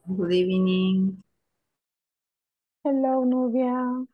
Good evening. Hello, Nubia.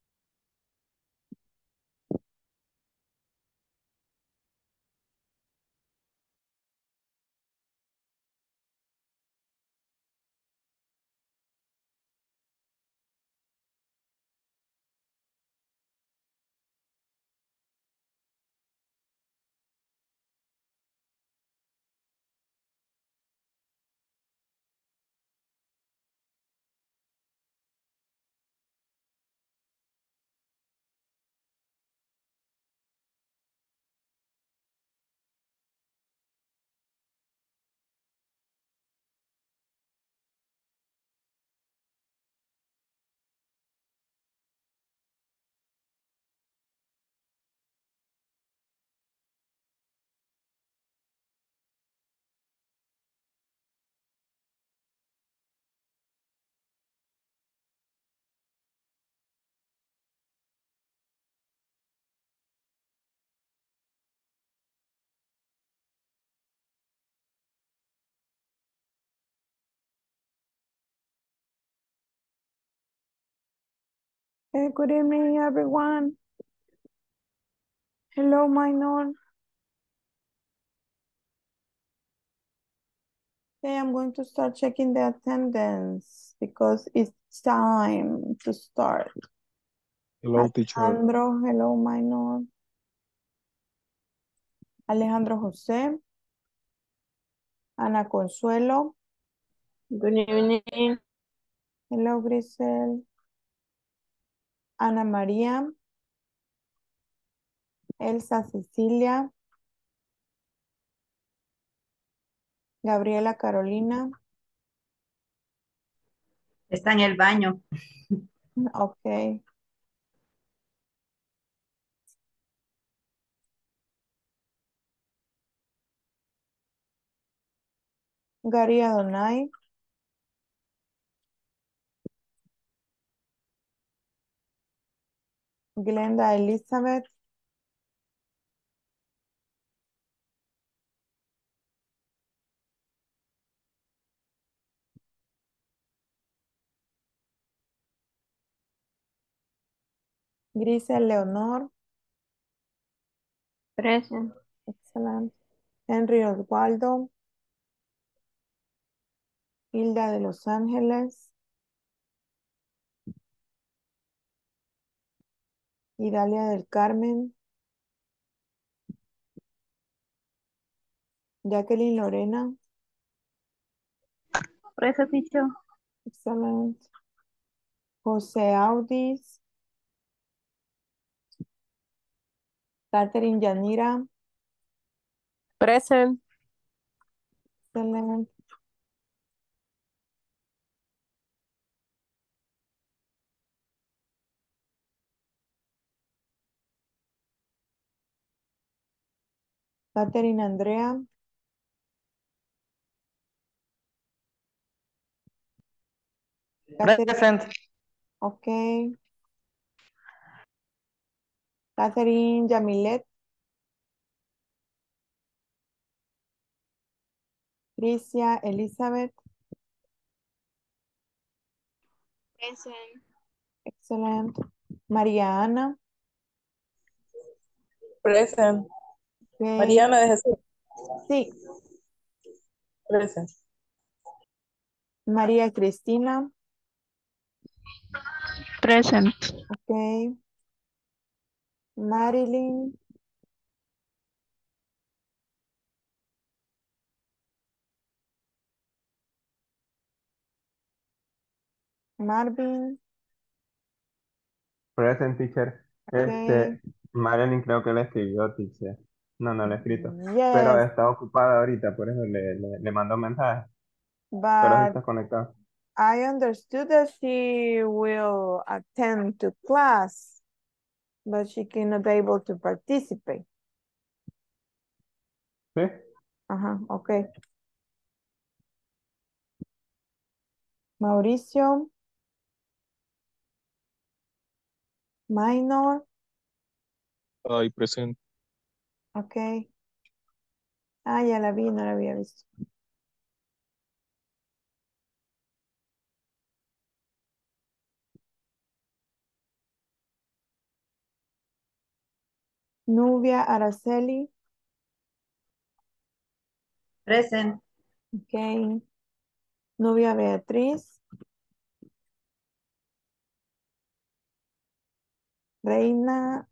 Hey, good evening, everyone. Hello, Minor. Okay, I'm going to start checking the attendance because it's time to start. Hello, teacher. Alejandro, hello, Minor. Alejandro José. Ana Consuelo. Good evening. Hello, Grisel. Ana María. Elsa Cecilia. Gabriela Carolina. Está en el baño. Ok. Gary Adonai. Glenda Elizabeth. Grisel Leonor. Present. Excelente. Henry Osvaldo. Hilda de Los Ángeles. Idalia del Carmen. Jacqueline Lorena. Present, teacher. Excelente. José Audis. Catherine Yanira. Present. Excelente. Catherine Andrea. Catherine, Present. ok. Catherine Yamilet. Tricia Elizabeth. Present. Excelente. María Ana. Present. Ok. Mariana de Jesús. Sí. Present. María Cristina. Present. Ok. Marilyn. Marvin. Present, teacher. Ok. Marilyn creo que le escribió, teacher. No, no le he escrito. Pero Yes, está ocupada ahorita, por eso le mandó un mensaje. Pero sí but está conectado. I understood that she will attend to class, but she cannot be able to participate. ¿Sí? Ajá, ok. Mauricio, minor, Ay, presente. ok. Ah, ya la vi, no la había visto. Nubia Araceli. Present. Okay. Nubia Beatriz. Reina.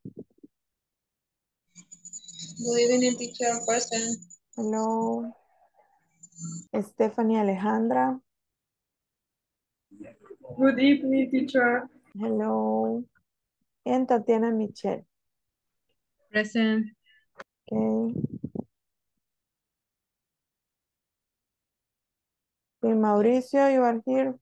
Good evening, teacher. Present. Hello. Stephanie Alejandra. Good evening, teacher. Hello. And Tatiana Michelle. Present. Okay. Okay, Mauricio, you are here.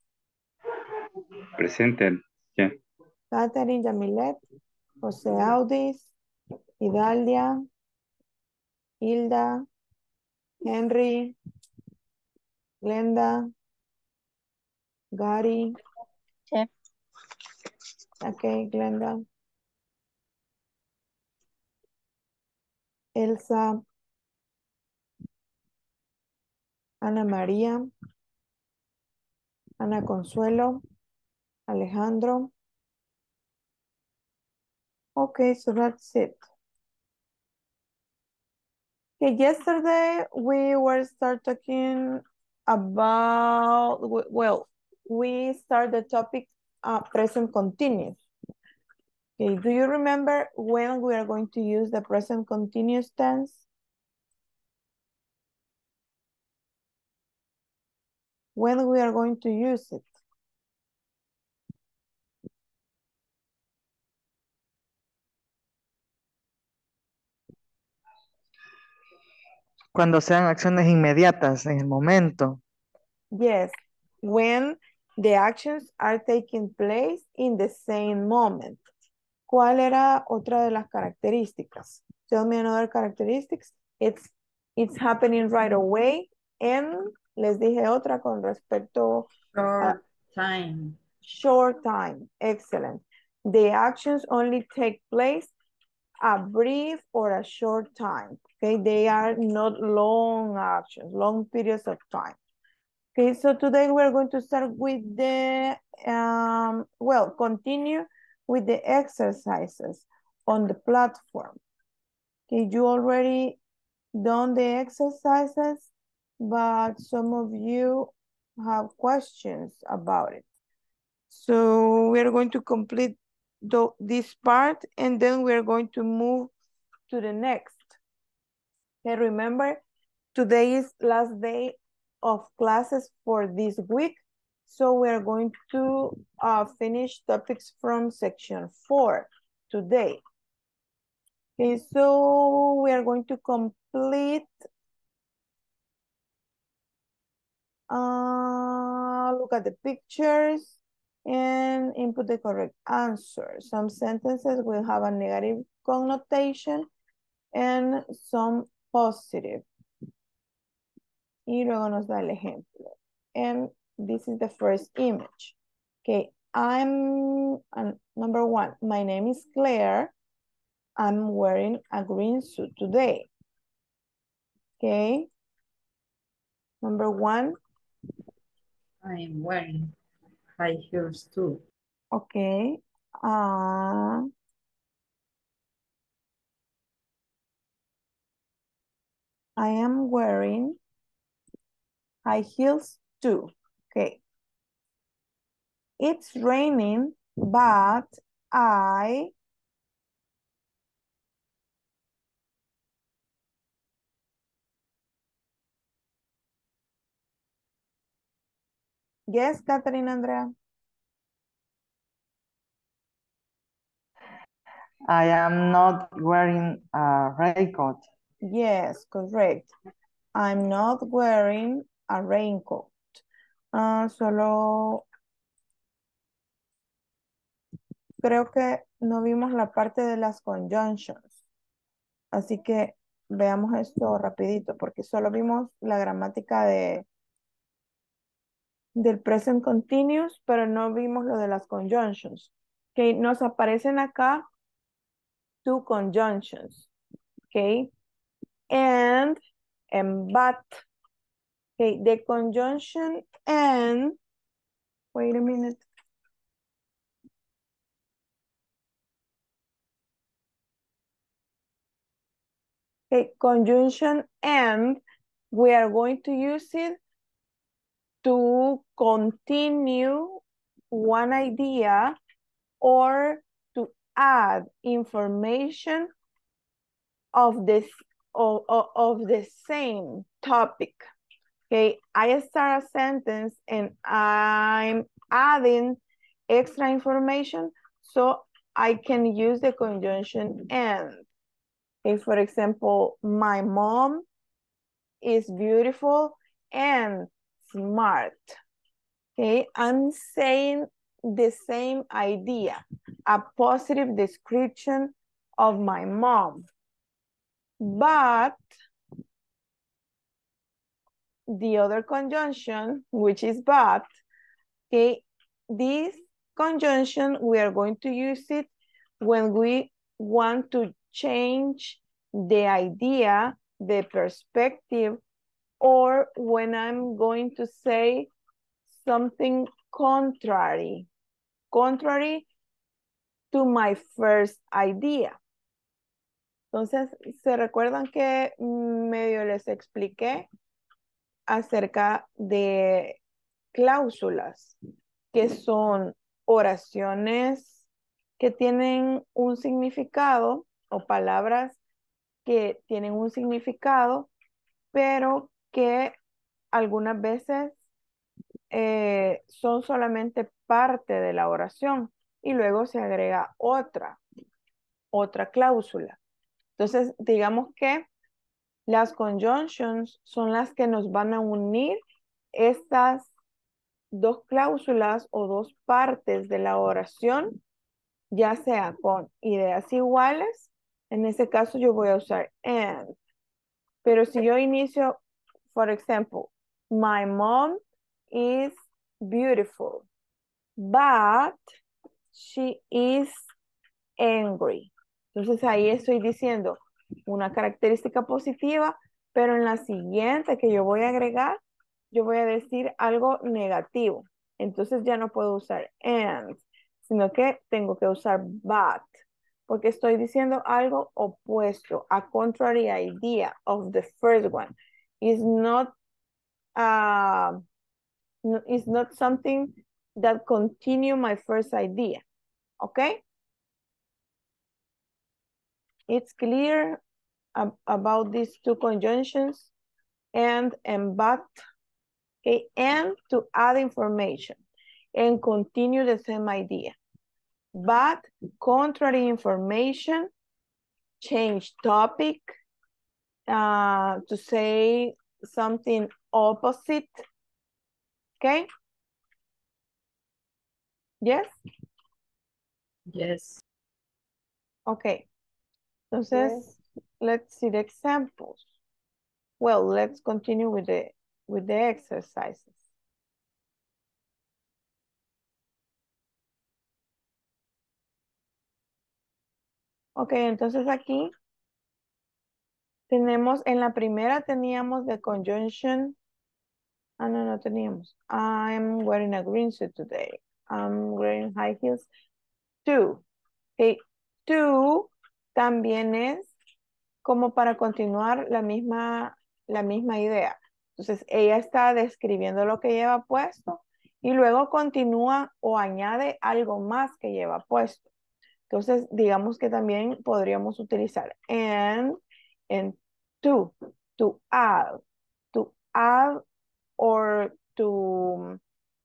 Presented. Yeah. Catherine Yamilet. José Audis. Idalia. Hilda. Henry. Glenda. Gary. Sí. Okay, Glenda. Elsa. Ana María. Ana Consuelo. Alejandro. Okay, so that's it. Okay, yesterday we were start talking about, well, we start the topic present continuous. Okay, do you remember when we are going to use the present continuous tense? When we are going to use it? Cuando sean acciones inmediatas, en el momento. Yes, when the actions are taking place in the same moment. ¿Cuál era otra de las características? Tell me another characteristics. It's happening right away. And les dije otra con respecto a Short time. short time. Excellent. The actions only take place a brief or a short time. Okay, they are not long actions, long periods of time. Okay, so today we're going to start with the, continue with the exercises on the platform. Okay, you already done the exercises, but some of you have questions about it. So we're going to complete this part and then we're going to move to the next. Okay, remember, today is last day of classes for this week. So we're going to finish topics from section 4 today. Okay, so we are going to complete, look at the pictures and input the correct answer. Some sentences will have a negative connotation and some positive. Y luego nos da el ejemplo. And this is the first image. Okay, I'm number 1. My name is Claire. I'm wearing a green suit today. Okay. Number 1. I'm wearing high heels too. Okay. I am wearing high heels too. Okay. It's raining, but I yes, Catherine Andrea. I am not wearing a raincoat. Yes, correct. I'm not wearing a raincoat. Solo creo que no vimos la parte de las conjunctions. Así que veamos esto rapidito, porque solo vimos la gramática del present continuous, pero no vimos lo de las conjunctions. Okay, nos aparecen acá two conjunctions. Okay, and but. Okay, the conjunction and, wait a minute. Okay, conjunction and we are going to use it to continue one idea or to add information of this of the same topic. Okay, I start a sentence and I'm adding extra information, so I can use the conjunction and. Okay, for example, my mom is beautiful and smart. Okay, I'm saying the same idea, a positive description of my mom. But the other conjunction, which is but, okay, this conjunction, we are going to use it when we want to change the idea, the perspective, or when I'm going to say something contrary to my first idea. Entonces, ¿se recuerdan que medio les expliqué acerca de cláusulas, que son oraciones que tienen un significado o palabras que tienen un significado, pero que algunas veces son solamente parte de la oración y luego se agrega otra cláusula. Entonces, digamos que las conjunctions son las que nos van a unir estas dos cláusulas o dos partes de la oración, ya sea con ideas iguales, en ese caso yo voy a usar and. Pero si yo inicio, for example, my mom is beautiful, but she is angry. Entonces ahí estoy diciendo una característica positiva, pero en la siguiente que yo voy a agregar, yo voy a decir algo negativo. Entonces ya no puedo usar and, sino que tengo que usar but, porque estoy diciendo algo opuesto, a contrary idea of the first one. It's not something that continue my first idea. Okay? It's clear about these two conjunctions and but. Okay, and to add information and continue the same idea. But contrary information, change topic to say something opposite. Okay? Yes? Yes. Okay. Entonces, let's see the examples. Well, let's continue with the exercises. Ok, entonces aquí tenemos, en la primera teníamos the conjunction. No teníamos. I'm wearing a green suit today. I'm wearing high heels. To. Ok, to también es como para continuar la misma idea. Entonces, ella está describiendo lo que lleva puesto y luego continúa o añade algo más que lleva puesto. Entonces, digamos que también podríamos utilizar and to add or to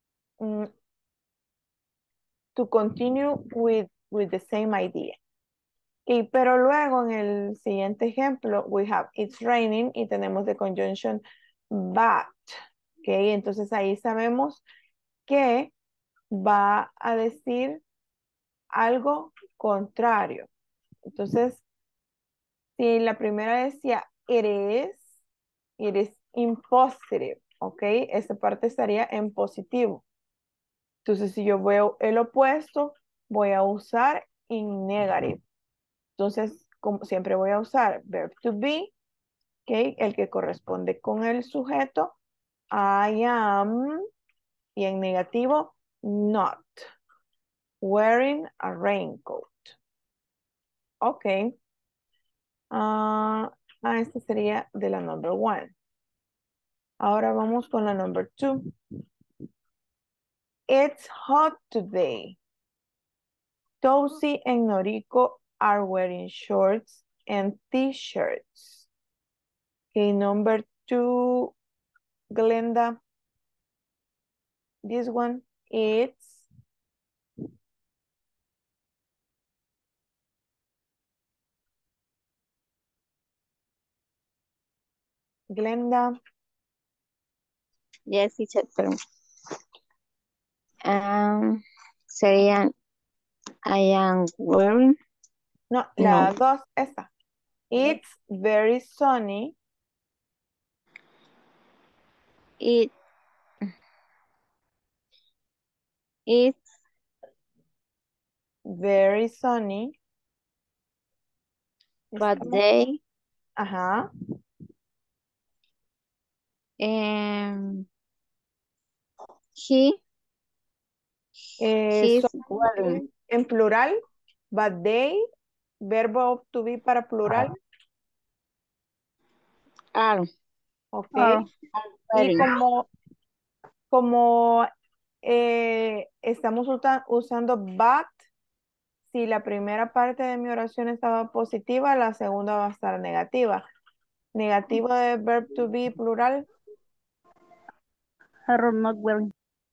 continue with the same idea. Okay, pero luego en el siguiente ejemplo, we have it's raining y tenemos the conjunction but. Okay, entonces ahí sabemos que va a decir algo contrario. Entonces, si la primera decía it is in positive, ok, esta parte estaría en positivo. Entonces, si yo veo el opuesto, voy a usar in negative. Entonces, como siempre voy a usar verb to be, ok, el que corresponde con el sujeto, I am, y en negativo, not wearing a raincoat. Ok. Este sería de la number 1. Ahora vamos con la number 2. It's hot today. Tosi and Noriko are wearing shorts and t-shirts. Okay, number 2, Glenda. This one, it's Glenda. Yes, teacher, pero serían I am wearing. No, No. la 2, esta. It's very sunny. It's Very sunny. but Estamos- they Ajá. he he's Son wearing. en plural, but they, verbo to be para plural. Are Ok. are Y wearing. como estamos usando but, si la primera parte de mi oración estaba positiva, la segunda va a estar negativa. Negativo de verb to be plural. Are not wearing.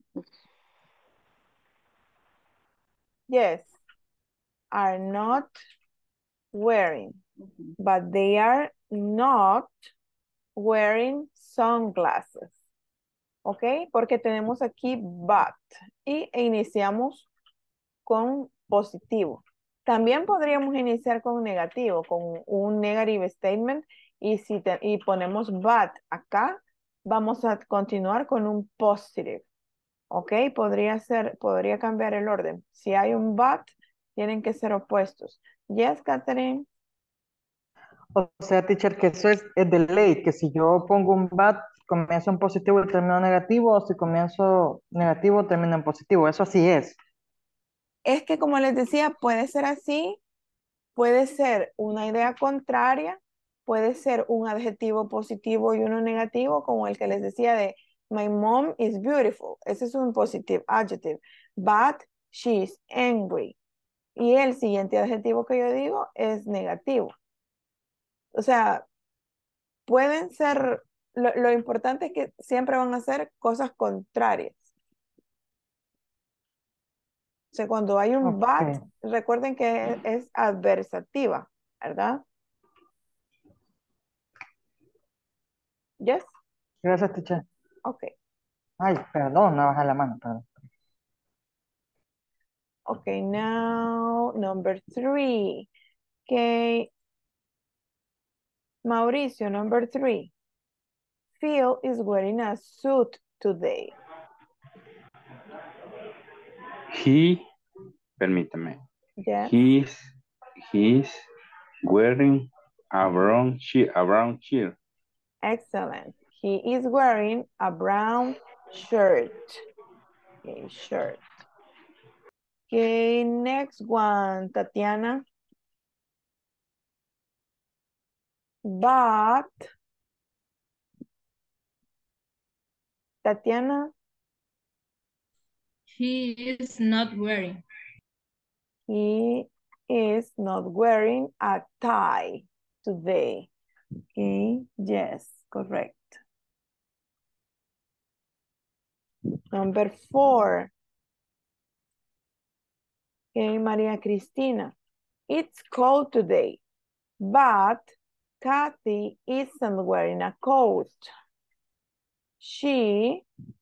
Yes. Are not wearing. But they are not wearing sunglasses. ¿Ok? Porque tenemos aquí but. E iniciamos con positivo. También podríamos iniciar con negativo, con un negative statement. Y si y ponemos but acá, vamos a continuar con un positive. ¿Ok? Podría cambiar el orden. Si hay un but, tienen que ser opuestos. Yes, Catherine. O sea, teacher, que eso es de ley, que si yo pongo un bat, comienzo en positivo y termino en negativo, o si comienzo negativo, termino en positivo. Eso así es. Es que como les decía, puede ser así, puede ser una idea contraria, puede ser un adjetivo positivo y uno negativo, como el que les decía de my mom is beautiful. Ese es un positive adjective. But she's angry. Y el siguiente adjetivo que yo digo es negativo. O sea, pueden ser, lo importante es que siempre van a ser cosas contrarias. O sea, cuando hay un but, Ok. recuerden que es adversativa, ¿verdad? Yes. Gracias, teacher. Ok. Ay, perdón, no bajé la mano, perdón. Okay, now number 3. Okay. Mauricio, number 3. Phil is wearing a suit today. Permítame. Yes. He's wearing a brown shirt. Excellent. He is wearing a brown shirt. Okay, shirt. Okay, next one, Tatiana. But, Tatiana, He is not wearing. he is not wearing a tie today. Okay, yes, correct. Number 4. Okay, Maria Cristina. It's cold today, but Kathy isn't wearing a coat. She's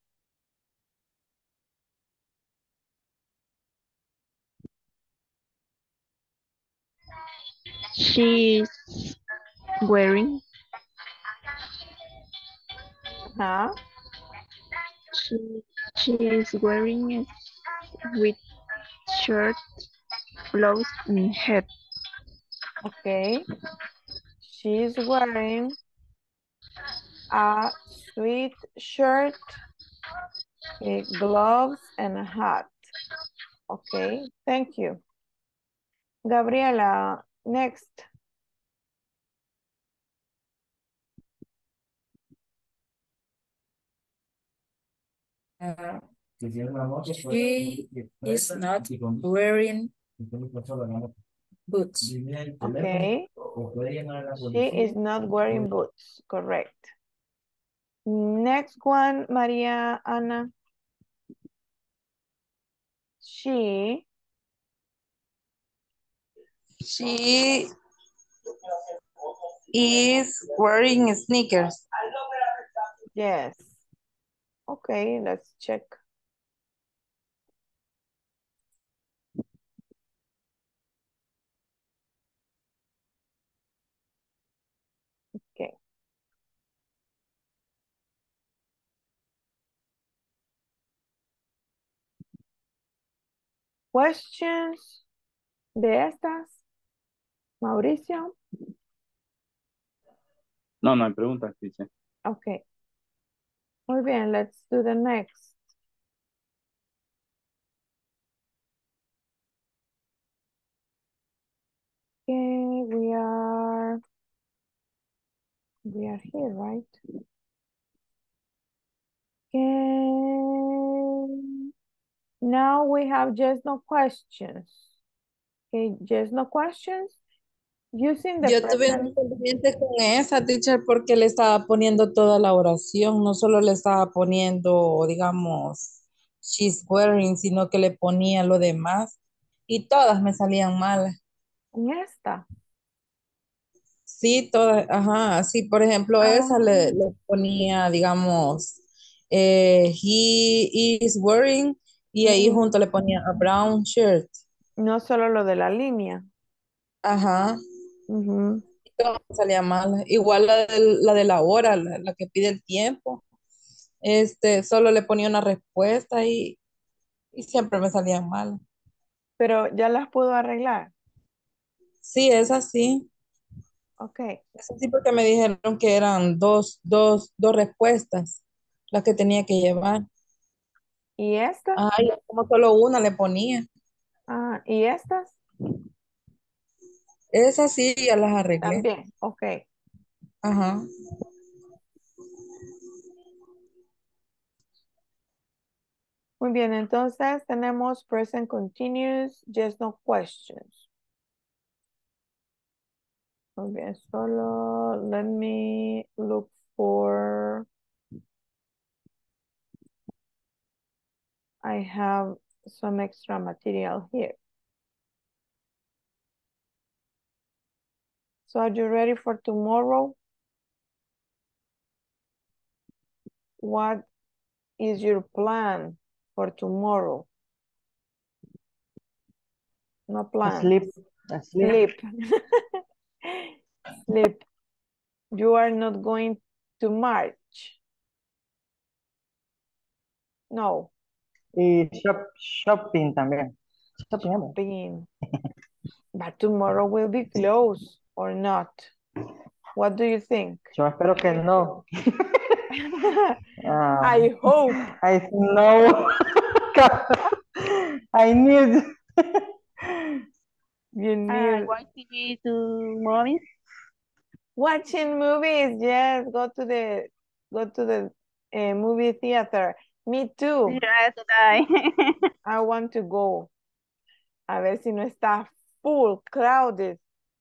wearing. huh? She is wearing it with shirt, blouse, and hat. Okay. She's wearing a sweet shirt, gloves, and a hat. Okay, thank you. Gabriela, next. She is not wearing boots. Okay. She is not wearing boots. Correct. Next one, Maria Ana. She Is wearing sneakers. Yes. Okay, let's check. Okay. Questions de estas, Mauricio? No, no hay preguntas, teacher. Okay. Muy bien, let's do the next. Okay, we are here, right? Okay. Now we have just no questions. Okay, just no questions. Using the Yo tuve un present. inconveniente con esa, teacher, porque le estaba poniendo toda la oración, no solo le estaba poniendo, digamos, she's wearing, sino que le ponía lo demás y todas me salían mal. En esta. Sí, todas, ajá, sí, por ejemplo, esa le ponía, digamos, he is wearing y ahí junto le ponía a brown shirt. No solo lo de la línea. Ajá. Ujú. Todo me salía mal. Igual la de la hora, la que pide el tiempo. Solo le ponía una respuesta y siempre me salían mal. Pero ya las puedo arreglar. Sí, es así. Ok. Es así porque me dijeron que eran dos respuestas las que tenía que llevar. ¿Y estas? Ay, como solo una le ponía. Ah, ¿y estas? Esas sí, ya las arreglé. También. Ok. Ajá. Muy bien, entonces tenemos present continuous, just no questions. Muy bien, solo let me look for, I have some extra material here. So are you ready for tomorrow? What is your plan for tomorrow? No plan. Sleep. Sleep. Sleep. You are not going to march. No. Y shopping también. Shopping. Shopping. But tomorrow will be closed or not. What do you think? Yo espero que no. I hope. I know. I need. You need. Want to do movies? Watching movies. Yes, go to the movie theater. Me too. I want to go. A ver si no está full, crowded.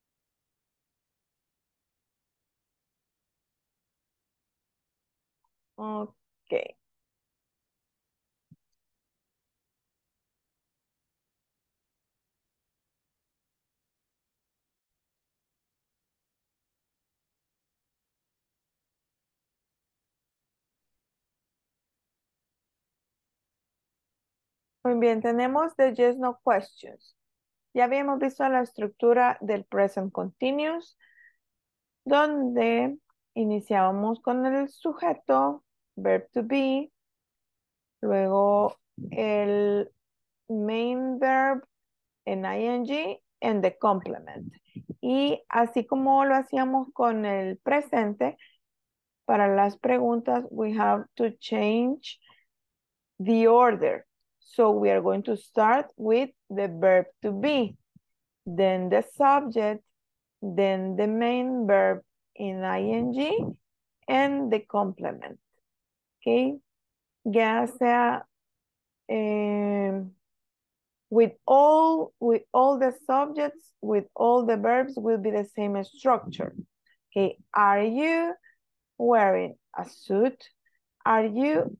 Okay. Muy bien, tenemos the yes, no questions. Ya habíamos visto la estructura del present continuous, donde iniciábamos con el sujeto, verb to be, luego el main verb en ing and the complement. Y así como lo hacíamos con el presente, para las preguntas we have to change the order. So we are going to start with the verb to be, then the subject, then the main verb in ing, and the complement. Okay? ya sea with all the subjects, with all the verbs will be the same structure. Okay, are you wearing a suit? Are you,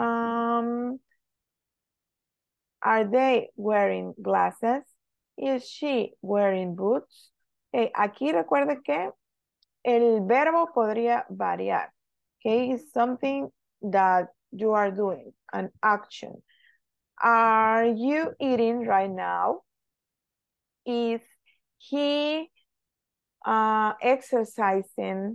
are they wearing glasses? Is she wearing boots? Aquí recuerde que el verbo podría variar. Okay, it's something that you are doing, an action. Are you eating right now? Is he exercising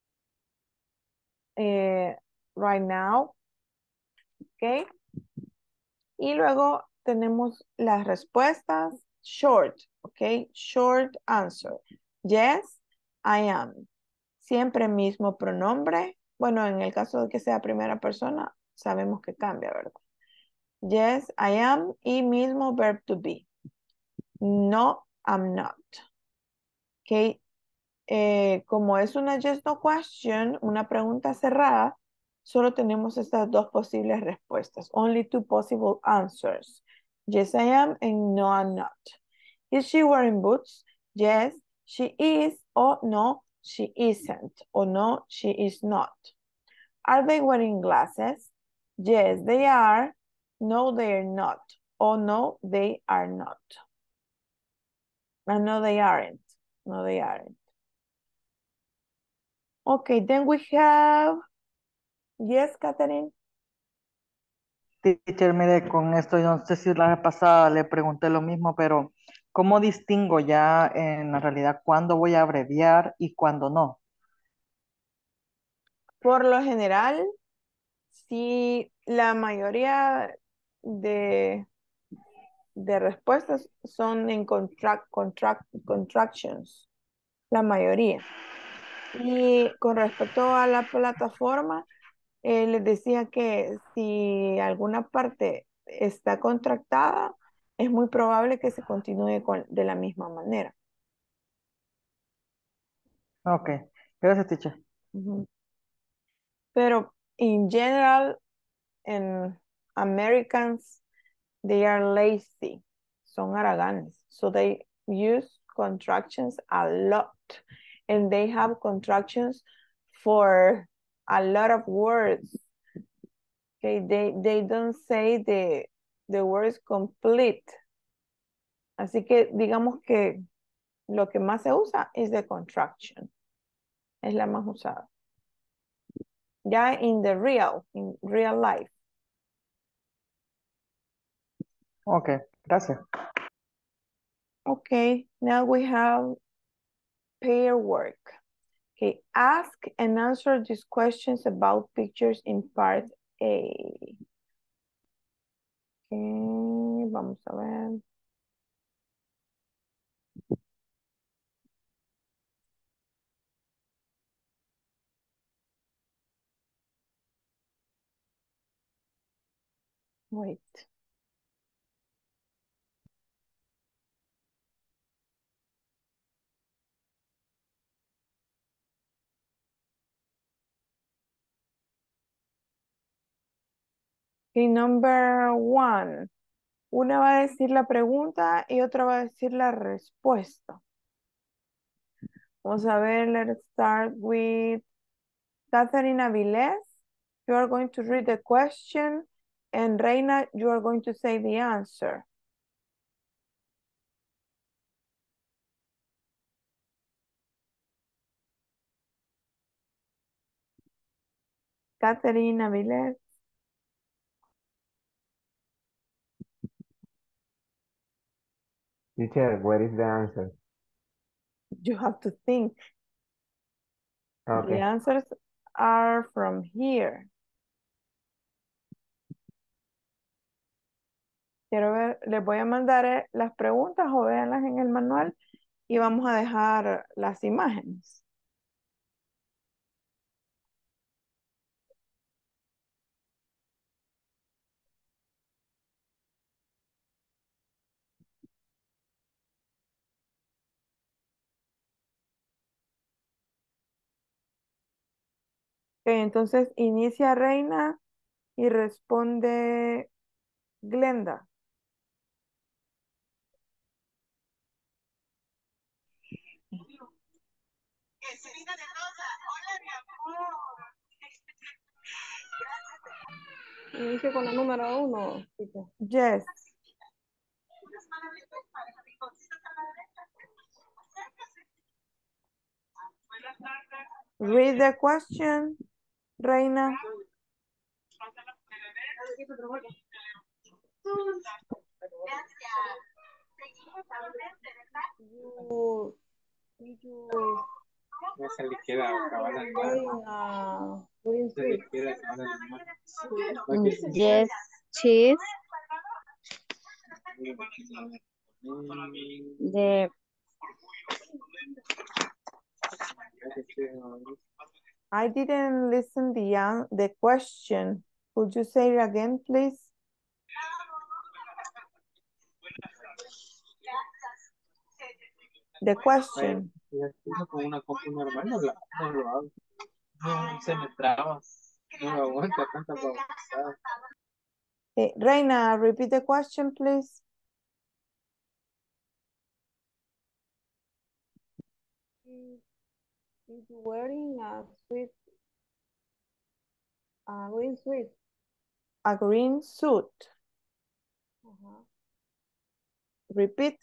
right now? Okay. Y luego tenemos las respuestas short, ok, short answer. Yes, I am. Siempre mismo pronombre. Bueno, en el caso de que sea primera persona, sabemos que cambia, ¿verdad? Yes, I am y mismo verb to be. No, I'm not. Ok, como es una just no question, una pregunta cerrada, solo tenemos estas dos posibles respuestas. Only two possible answers. Yes, I am and no, I'm not. Is she wearing boots? Yes, she is. Or no, she isn't. Or no, she is not. Are they wearing glasses? Yes, they are. No, they are not. Or no, they are not. And no, they aren't. No, they aren't. Okay, then we have, yes, Catherine. Teacher, mire, con esto, yo no sé si la vez pasada le pregunté lo mismo, pero ¿cómo distingo ya en la realidad cuándo voy a abreviar y cuándo no? Por lo general, si la mayoría de, de respuestas son en contractions, la mayoría. Y con respecto a la plataforma, les decía que si alguna parte está contractada, es muy probable que se continúe de la misma manera. Ok, gracias, teacher. Ujú. Pero in general, en Americans, they are lazy. Son haraganes. So they use contractions a lot. And they have contractions for a lot of words. Okay, they don't say the words complete. Así que digamos que lo que más se usa es the contraction. Es la más usada. Ya in real life. Ok, gracias. Okay, now we have pair work. Okay, ask and answer these questions about pictures in part A. Okay, vamos a ver. Wait. Okay, number one. Una va a decir la pregunta y otra va a decir la respuesta. Vamos a ver, let's start with Catherine Avilés. You are going to read the question and Reina, you are going to say the answer. Catherine Avilés. Teacher, where is the answer? You have to think. The Okay. answers are from here. Quiero ver, les voy a mandar las preguntas o véanlas en el manual y vamos a dejar las imágenes. Ok, entonces inicia Reina Y responde Glenda. Inicio con la número 1. Yes. Read the question, Reina. No se le queda acabar la Yes, cheese. The I didn't listen the question. Could you say it again, please? The question. Con una compu normal no lo hago. No, se me traba. No lo aguanta tanta babosada. Reina, repeat the question, please. Is wearing a green suit. A green suit. Repeat.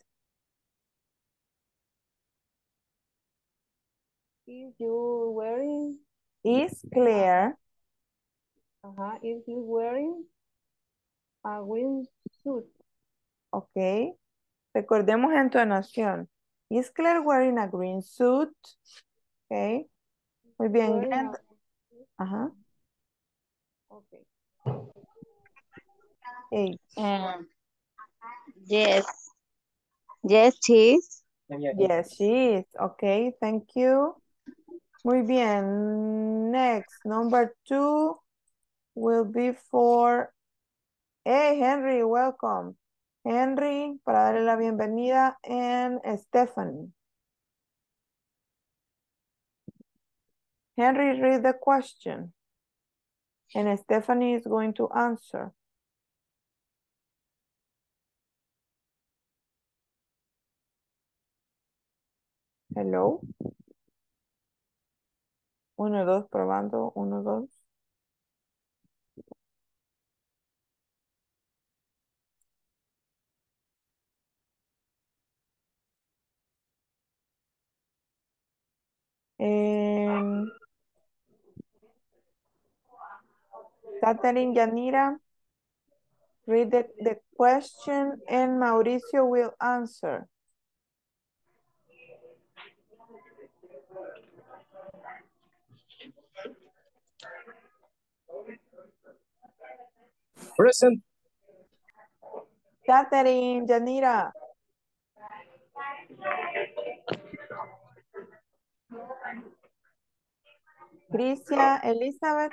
Is you wearing? Is clear. Is you wearing a green suit? Ok. Recordemos entonación. Is Claire wearing a green suit? Ok. Muy bien. Wearing Glenda. Ajá. Okay. Hey. yes, yes, cheese. Yes, she is. Okay, thank you. Muy bien. Next, number 2 will be for... Hey, Henry, welcome. Henry, para darle la bienvenida, and Stephanie. Henry, read the question. And Stephanie is going to answer. Hello. 1, 2, probando. 1, 2. Catherine Yanira, read the question and Mauricio will answer. Present. Catherine Yanira. Crisia Elizabeth.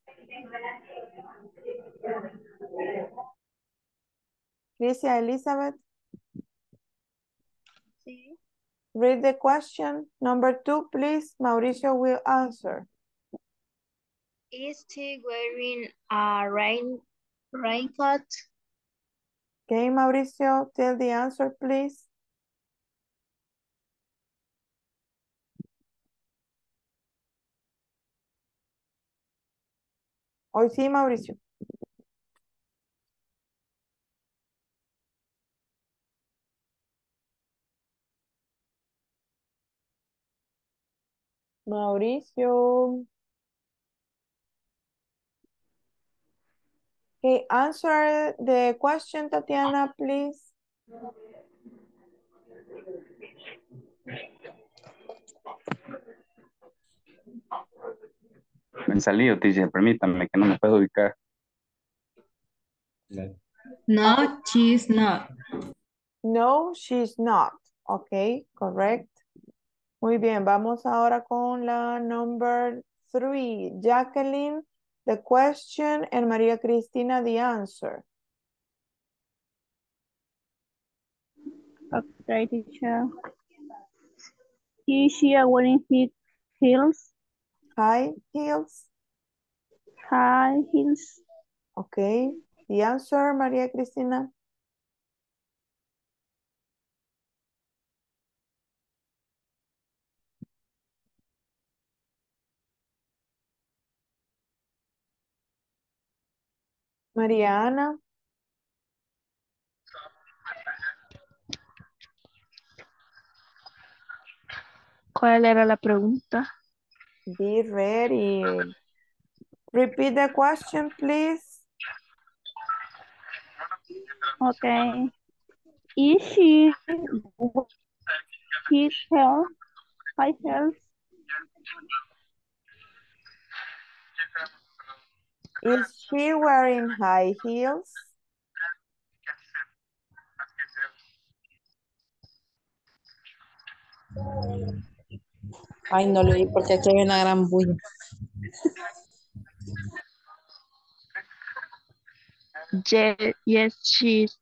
Crisia Elizabeth. Sí. Read the question. Number 2, please. Mauricio will answer. Is she wearing a raincoat? Okay, Mauricio, tell the answer, please. Hoy sí, Mauricio. Mauricio. Okay, answer the question, Tatiana, please. Me salió, teacher, permítame que no me puedo ubicar. No, she's not. No, she's not. Okay, correct. Muy bien, vamos ahora con la number 3. Jacqueline, the question, and María Cristina, the answer. Okay, teacher. Is she wearing heels? High heels. High heels. Okay. The answer, María Cristina. Mariana. ¿Cuál era la pregunta? Be ready. Repeat the question, please. Okay. Is she his health? High health? Is she wearing high heels? Ay, no lo vi porque aquí hay una gran bulla. Yes, she's.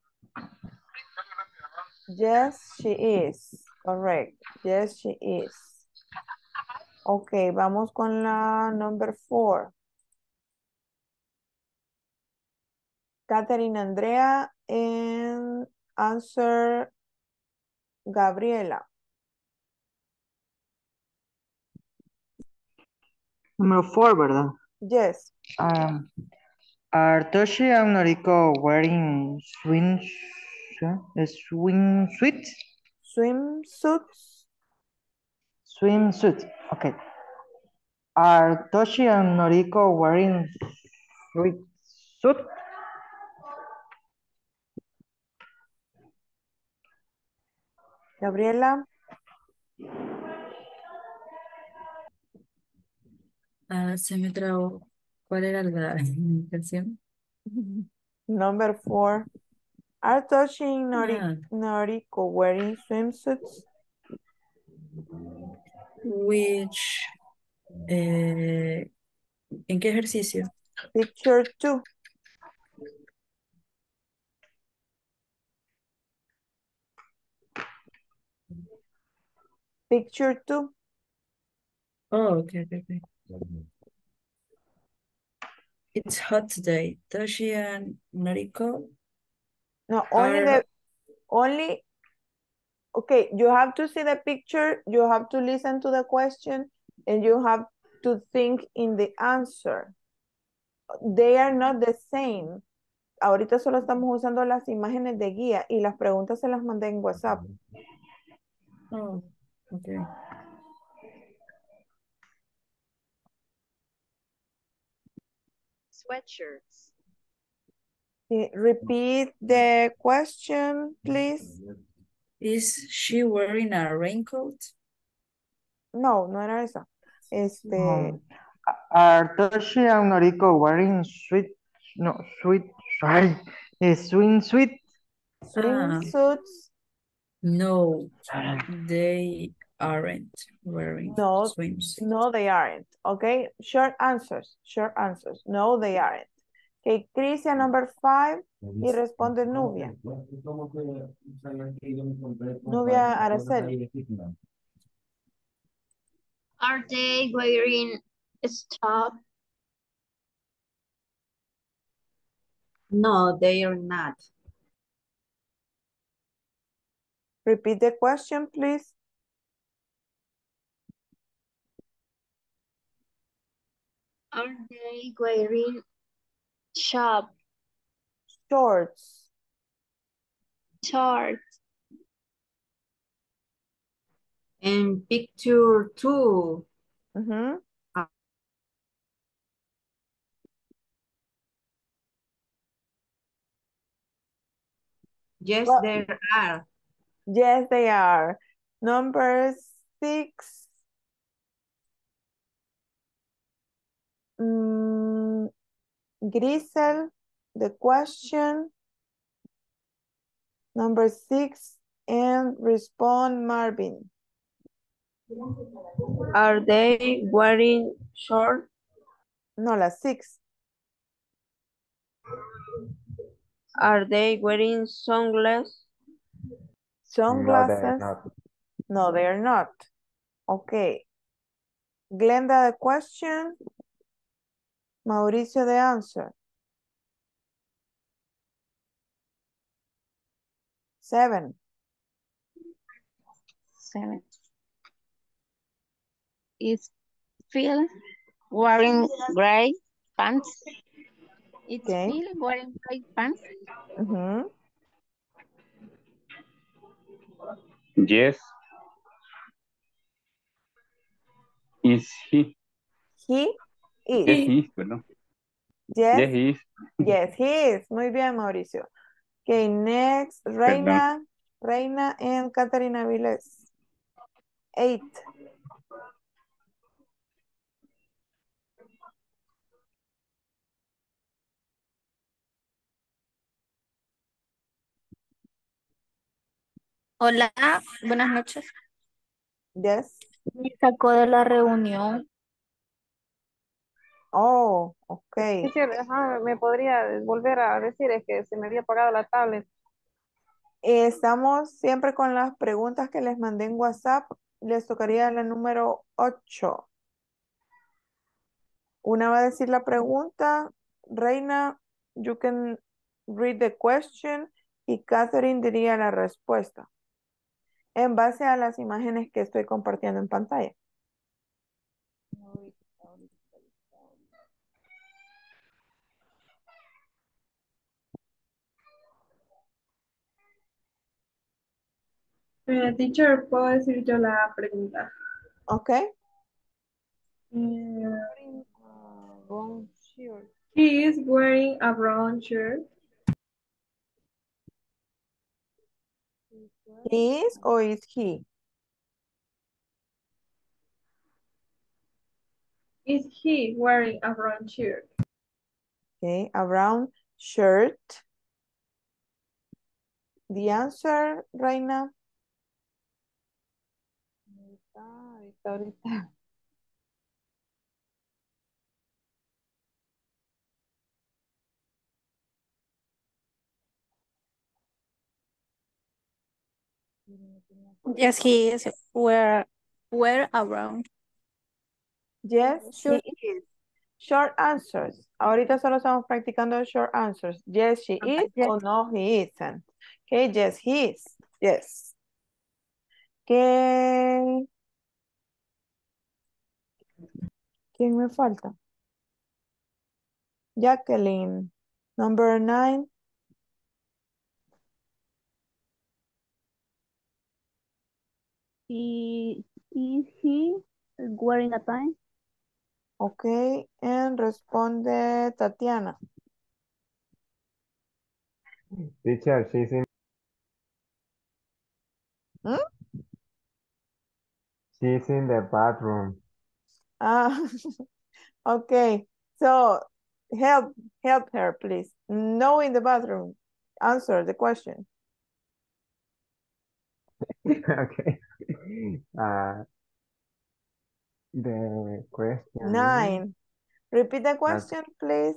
Yes, she is. Correct. Yes, she is. Ok, vamos con la number 4. Catherine Andrea and answer Gabriela. Número 4, ¿verdad? Yes. Are Toshi and Noriko wearing swimsuit? Swimsuits. Swimsuit, okay. Are Toshi and Noriko wearing swimsuit? Gabriela. Se me trabó. ¿Cuál era la canción? Number 4. Are Toshi and Ah, Noriko wearing swimsuits? which, ¿en qué ejercicio? Picture 2. Picture 2. Oh, okay. It's hot today. Toshi and Noriko No, are... only, okay, you have to see the picture, you have to listen to the question, and you have to think in the answer. They are not the same. Ahorita solo estamos usando las imágenes de guía y las preguntas se las mandé en WhatsApp. Oh, okay. Sweatshirts. Repeat the question, please. Is she wearing a raincoat? No, no era esa. Are Toshi and Noriko wearing swimsuit? Swimsuits? No, they aren't wearing swimsuits. No, they aren't. Okay, short answers. No, they aren't. Okay, Crisia, number 5, y responde Nubia. Nubia Araceli. Are they wearing a top? No, they are not. Repeat the question, please. Are they wearing shorts? In picture 2. Yes, there are. Yes, they are. Number 6. Grisel, the question. Number 6, and respond Marvin. Are they wearing shorts? No, la 6. Are they wearing sunglasses? Sunglasses? No, they're not. Okay. Glenda, the question. Mauricio, the answer. 7. 7. Is Phil wearing gray pants? It's Okay. Phil wearing gray pants? Mhm. Yes. Is he? He is. Yes, he is, perdón. Yes. Yes, he is. Yes, he is. Muy bien, Mauricio. Okay, next, Perdón. Reina and Caterina Viles. 8. Hola, buenas noches. Yes. Me sacó de la reunión. Oh, okay. Teacher, ajá, me podría volver a decir, es que se me había apagado la tablet. Estamos siempre con las preguntas que les mandé en WhatsApp. Les tocaría la número 8. Una va a decir la pregunta, Reina, you can read the question y Catherine diría la respuesta en base a las imágenes que estoy compartiendo en pantalla. Teacher, ¿puedo decir yo la pregunta? Ok. Brown shirt. He is wearing a brown shirt. Is or is he? Is he wearing a brown shirt? Okay, a brown shirt. The answer, Reina. Ahorita. Yes, he is. Wear around. Yes, Sure. he is. Short answers. Ahorita solo estamos practicando short answers. Yes, she is Yes. o no, he isn't. Okay, yes, he is. Yes. ¿Qué? ¿Quién me falta? Jacqueline. Number 9. Is he wearing a tie? Ok, and responde Tatiana. Teacher, she's in ¿Mm? the bathroom. Ah, okay. So help her, please. No in the bathroom. Answer the question. Okay. The question 9. Repeat the is that question, please.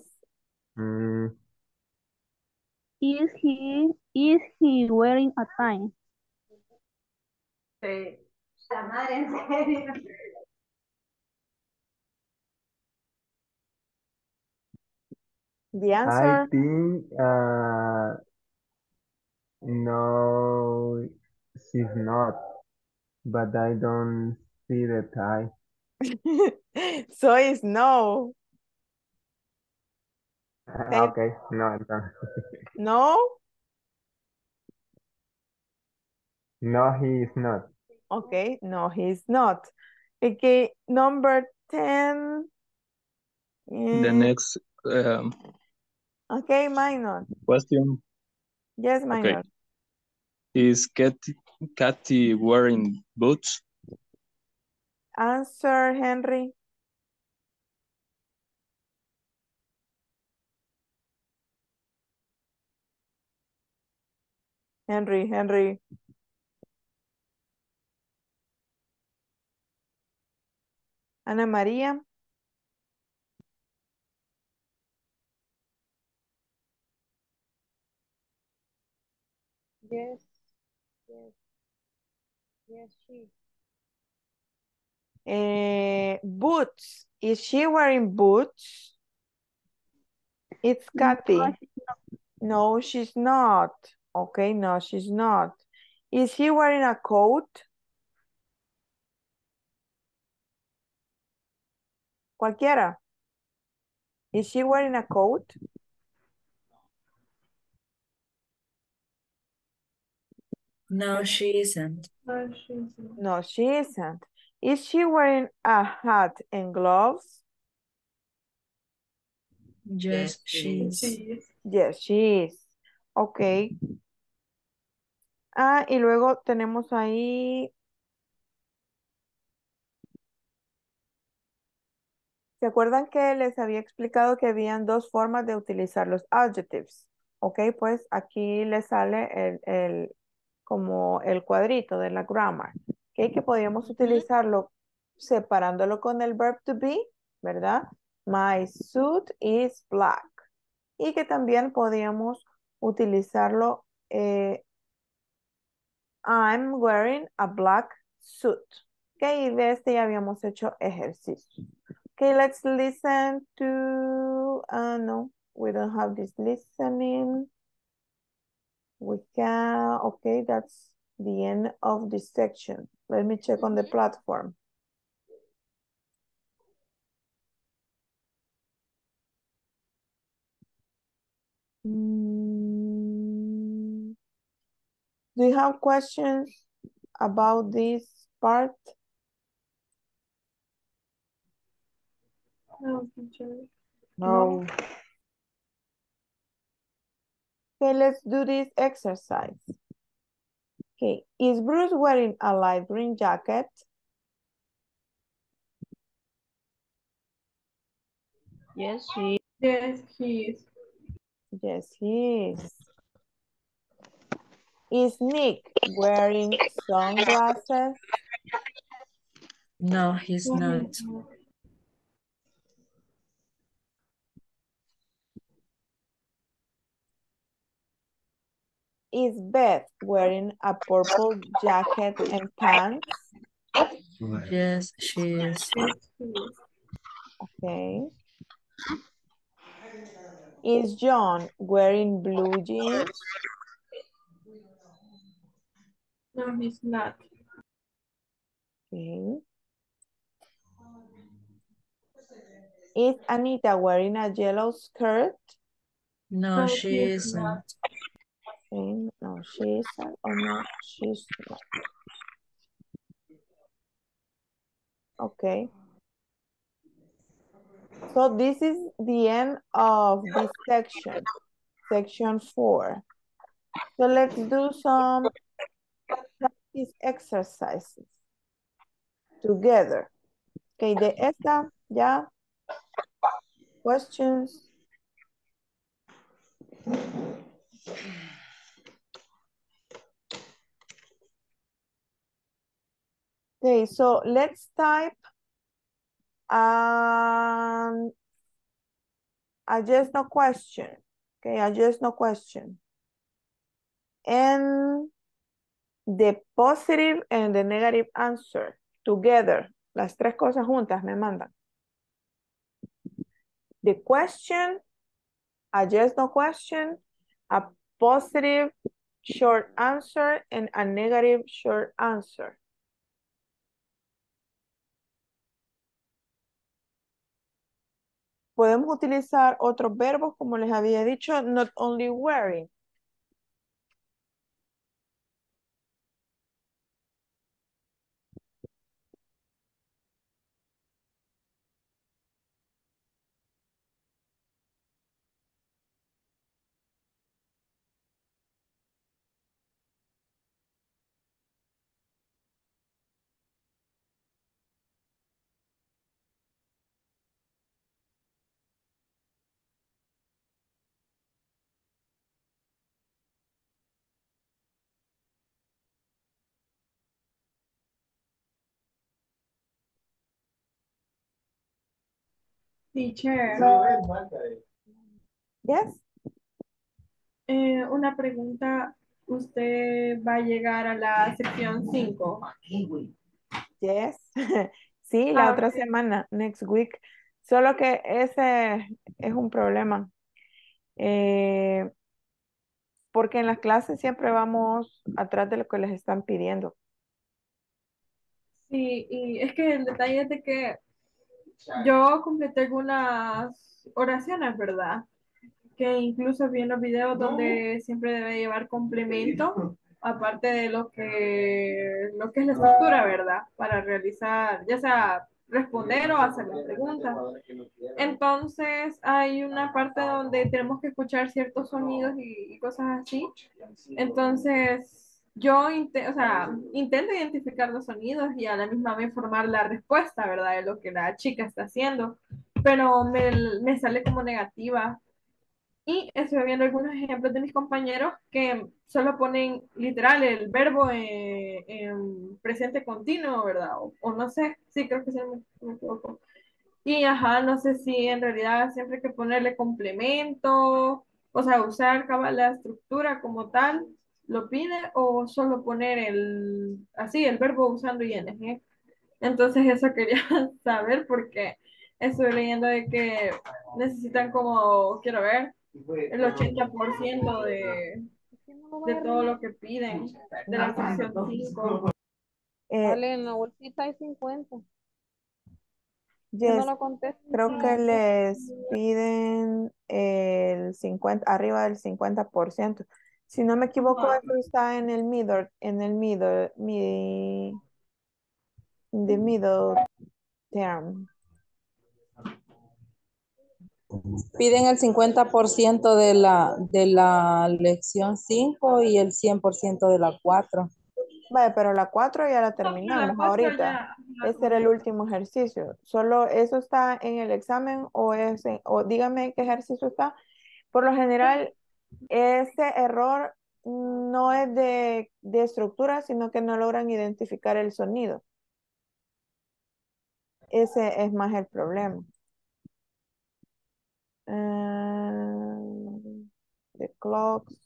Is he wearing a tie? Sí. La madre, en serio. The I answer. think no, she's not, but I don't see the tie. So it's no. Say Okay, no, no. no. No, he is not. Okay, no, he's not. Okay, number 10. The next Okay, minor. question. Yes, Okay. minor. Is Kathy wearing boots? Answer, Henry. Henry. Ana María. Yes, she. Boots. Is she wearing boots? It's Kathy. No, No, she's not. Okay, no, she's not. Is he wearing a coat? Cualquiera. Is she wearing a coat? No, she isn't. No, she isn't. No, she isn't. Is she wearing a hat and gloves? Yes, she is. She is. Yes, she is. Okay. Ah, y luego tenemos ahí. ¿Se acuerdan que les había explicado que habían dos formas de utilizar los adjectives? Ok, pues aquí les sale como el cuadrito de la grammar. Ok, que podíamos utilizarlo separándolo con el verb to be, ¿verdad? My suit is black. Y que también podíamos utilizarlo I'm wearing a black suit. Ok, y de este ya habíamos hecho ejercicio. Okay, let's listen to, no, we don't have this listening. We can, okay, that's the end of this section. Let me check on the platform. Do you have questions about this part? No, teacher. No. Okay, let's do this exercise. Okay, is Bruce wearing a light green jacket? Yes, she. Yes, he is. Yes, he is. Is Nick wearing sunglasses? No, he's No, not. he's not. Is Beth wearing a purple jacket and pants? Yes, she is. Yes, he is. Okay. Is John wearing blue jeans? No, he's not. Okay. Is Anita wearing a yellow skirt? No, No, she he is isn't. not. Okay. No, she isn't. Oh, no, she's not. Okay. So this is the end of this section, section 4. So let's do some practice exercises together. Okay, de esta ya, questions. Okay, so let's type a just no question. Okay, a just no question. And the positive and the negative answer together. Las tres cosas juntas me mandan. The question, a yes no question, a positive short answer, and a negative short answer. Podemos utilizar otros verbos, como les había dicho, not only wearing. Teacher, Yes. una pregunta. ¿Usted va a llegar a la sección 5? Yes. Sí, la otra Ok. semana, next week. Solo que ese es un problema. porque en las clases siempre vamos atrás de lo que les están pidiendo. Sí, y es que el detalle es de que yo completé algunas oraciones, ¿verdad? Que incluso vi en los videos donde siempre debe llevar complemento, aparte de lo que es la estructura, ¿verdad? Para realizar, ya sea responder o hacer la pregunta. Entonces, hay una parte donde tenemos que escuchar ciertos sonidos y cosas así. Entonces, o sea, intento identificar los sonidos y a la misma vez formar la respuesta, ¿verdad? De lo que la chica está haciendo, pero me sale como negativa. Y estuve viendo algunos ejemplos de mis compañeros que solo ponen literal el verbo en presente continuo, ¿verdad? O no sé, sí, creo que sí, me equivoco. Y ajá, no sé si en realidad siempre hay que ponerle complemento, o sea, usar la estructura como tal, lo pide, o solo poner así, el verbo usando ing. Entonces eso quería saber porque estoy leyendo de que necesitan como, quiero ver, el 80% de todo lo que piden de la sección 5. Eh, Vale, en la bolsita hay 50. Yo no Yes, lo contesto. creo que les piden el 50, arriba del 50%. Si no me equivoco, Ajá. eso está the middle term. Piden el 50% de la lección 5 y el 100% de la 4. Vale, pero la 4 ya la No, pero la terminamos 4 ahorita. ya la Este era el completé. último ejercicio. ¿Solo eso está en el examen o dígame qué ejercicio está? Por lo general, este error no es de estructura, sino que no logran identificar el sonido. Ese es más el problema. The clocks.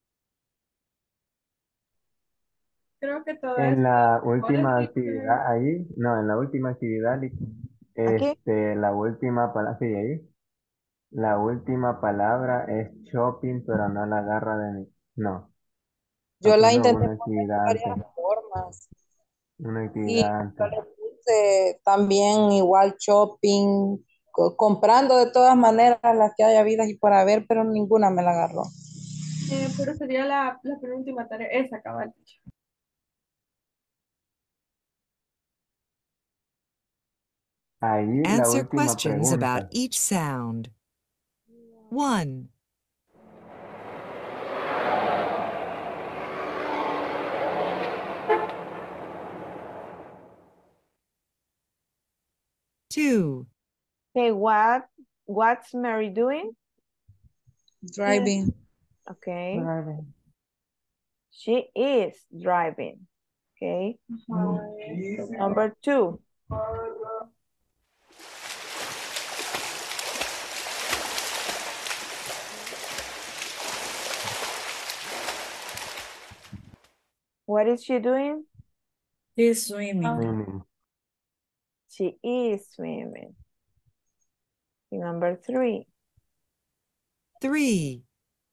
Creo que todo En esto la de los última teacher, actividad ahí, no, en la última actividad, Aquí, la última palabra, sí, ahí, la última palabra es shopping, pero no la agarra de mi, no, Yo la puso intenté una poner de actividad varias antes, formas una y actividad yo antes. le puse también igual shopping, comprando de todas maneras las que haya habidas y por haber, pero ninguna me la agarró. pero sería la penúltima tarea, esa cabal. Ahí la Answer última questions about pregunta. each sound. 1, 2, okay, what's Mary doing? Driving. Okay, Driving. she is driving. Okay, number 2. What is she doing? She's swimming. Mm, She is swimming. Number 3. 3,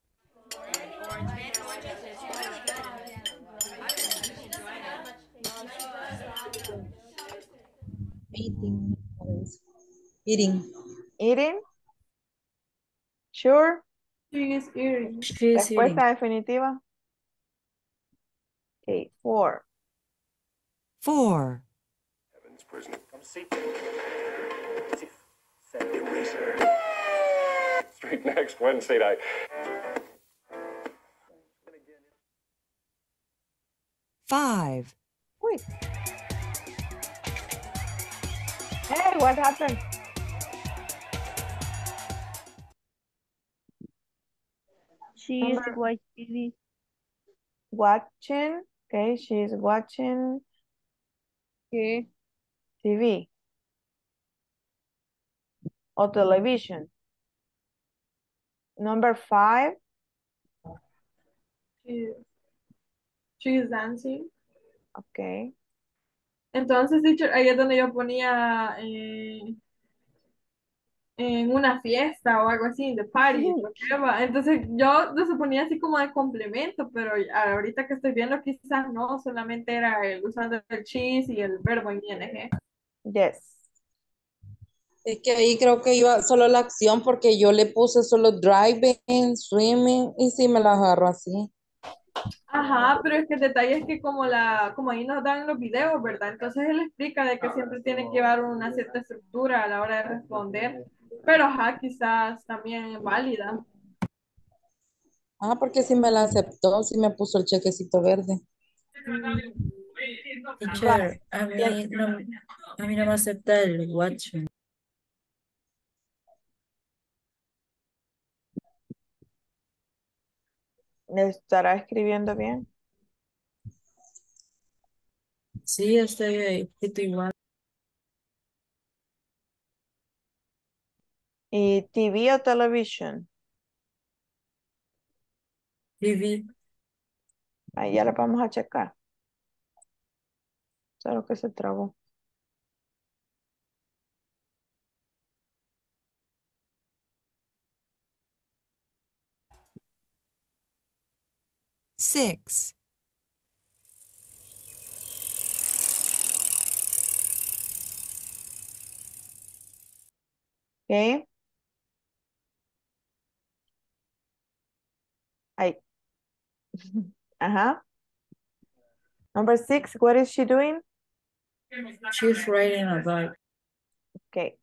Eating. Eating. Eating? Sure. She is eating. She's eating. Respuesta definitiva. Okay, 4. 4, Straight next Wednesday night. 5, Uy. Hey, what happened? She is Number watching TV. watching. Okay, she's watching ¿Qué? TV or television. Number 5. She, she is dancing. Okay. Entonces, teacher, ahí es donde yo ponía en una fiesta o algo así, de party, whatever. Entonces yo lo suponía así como de complemento, pero ahorita que estoy viendo quizás no, solamente era el usando el cheese y el verbo en ing. Yes. Es que ahí creo que iba solo la acción porque yo le puse solo driving, swimming y sí me la agarro así. Ajá, pero es que el detalle es que como ahí nos dan los videos, ¿verdad? Entonces él explica de que siempre tiene que llevar una cierta estructura a la hora de responder, pero ajá, quizás también es válida. Ah, porque sí me la aceptó, sí me puso el chequecito verde. Teacher, Bien. a mí no me acepta el watching. ¿Estará escribiendo bien? Sí, estoy escrito igual. ¿Y TV o television? TV. Ahí ya la vamos a checar. Solo que se trabó. Six. Okay. Ahí. Ajá. Number 6, what is she doing? She's riding a bike. Okay.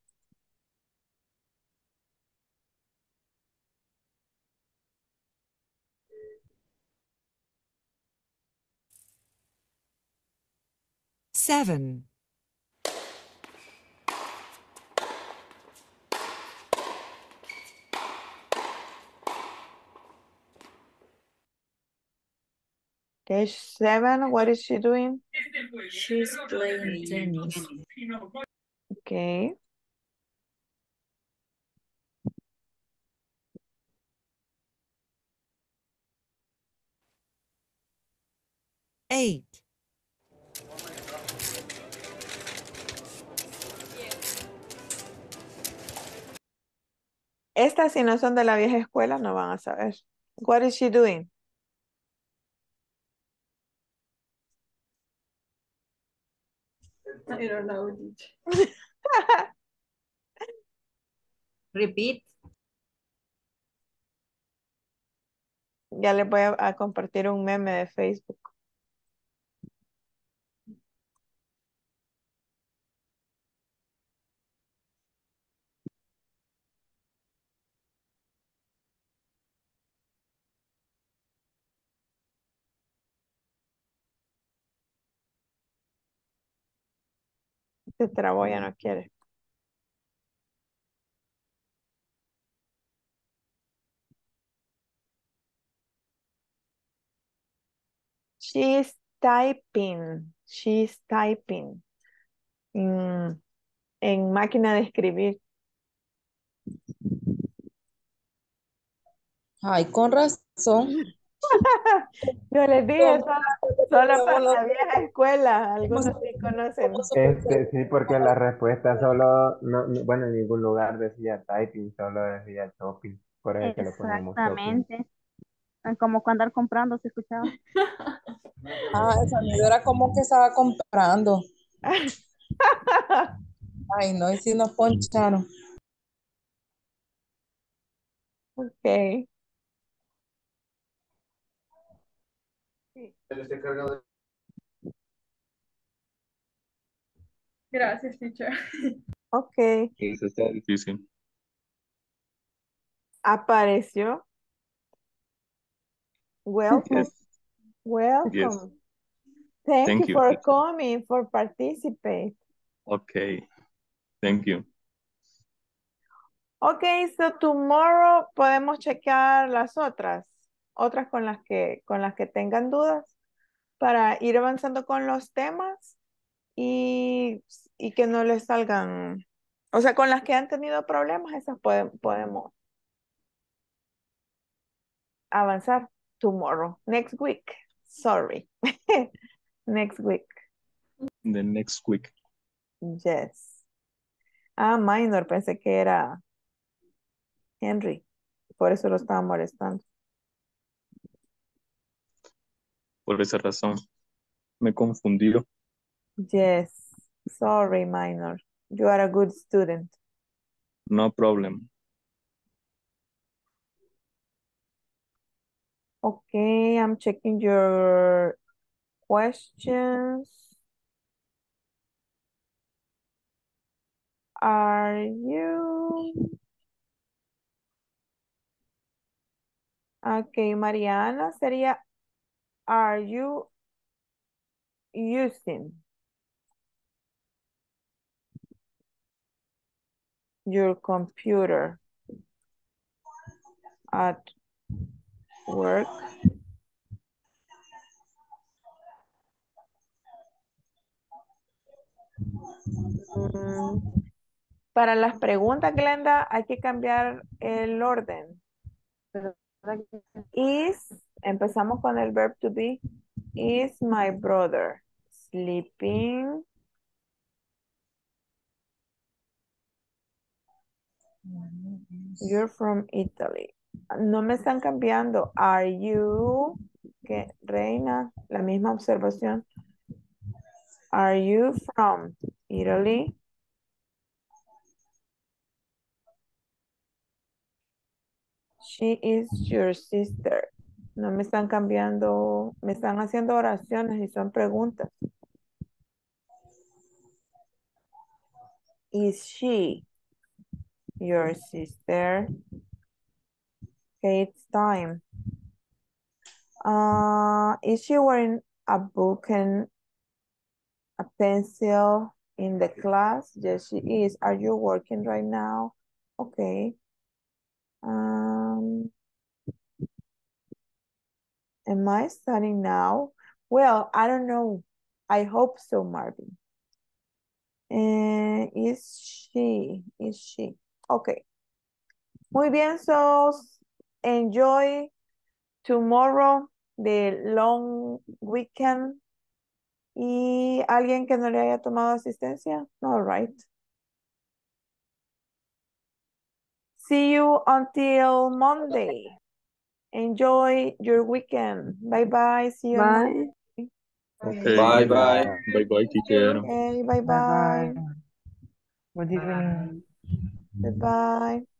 Seven. Okay, 7, what is she doing? She's playing tennis. Okay. Eight. Estas si no son de la vieja escuela no van a saber. What is she doing? I don't know, teacher. Repeat. Ya les voy a compartir un meme de Facebook. Se trabó, ya no quiere. She's typing. She's typing. En máquina de escribir. Ay, con razón. Yo les dije, solo para la vieja escuela. ¿Cómo Algunos sí conocen. Sí, porque la respuesta solo, bueno, en ningún lugar decía typing, solo decía shopping. Por eso es que le poníamos shopping. Exactamente. Como cuando andar comprando se escuchaba. Ah, el sonido era como que estaba comprando. Ay, no, y si nos poncharon. Ok. Gracias, teacher. Ok. Eso está difícil. Apareció. Welcome. Yes, yes. Welcome. Thank you Thank you. for coming, for participate. Okay. Thank you. Ok, so tomorrow podemos chequear las otras con las que tengan dudas para ir avanzando con los temas y que no les salgan, o sea, con las que han tenido problemas, esas podemos avanzar tomorrow, next week, sorry, next week, The next week. yes. Ah, minor, pensé que era Henry. Por eso lo estaba molestando. Por esa razón me confundió. Yes. Sorry, minor. You are a good student. No problem. Okay, I'm checking your questions. Are you? Okay, Mariana sería, are you using your computer at work? Para las preguntas, Glenda, hay que cambiar el orden. Is, empezamos con el verb to be. Is my brother sleeping? You're from Italy. No me están cambiando. Are you, que reina, la misma observación. Are you from Italy? She is your sister. No me están cambiando, me están haciendo oraciones y son preguntas. Is she your sister? Okay, it's time. Is she wearing a book and a pencil in the class? Yes, she is. Are you working right now? Okay. Am I studying now? Well, I don't know. I hope so, Marvin. Is she? Okay. Muy bien, so enjoy tomorrow, the long weekend. ¿Y alguien que no le haya tomado asistencia? All right. See you until Monday. Enjoy your weekend. Bye-bye. See you on Monday. Okay. Bye, Bye. bye. Bye, teacher. Okay, bye-bye. Bye bye. Good evening. Goodbye.